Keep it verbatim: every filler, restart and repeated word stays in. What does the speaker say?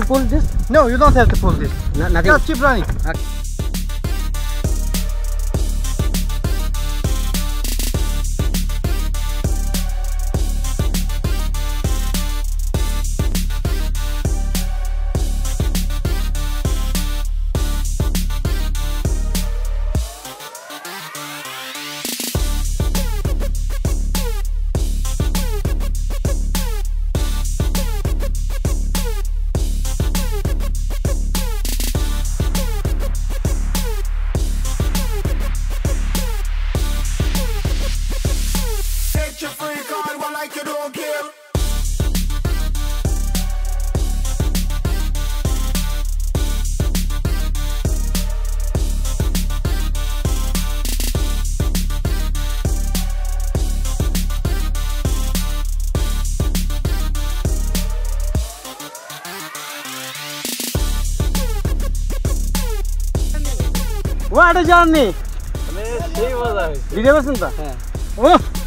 pull this? No, you don't have to pull this. No, nothing. Just keep running. Okay. What a journey! মানে সেই মজা হয়েছে। Video করছেন তো? হ্যাঁ। ও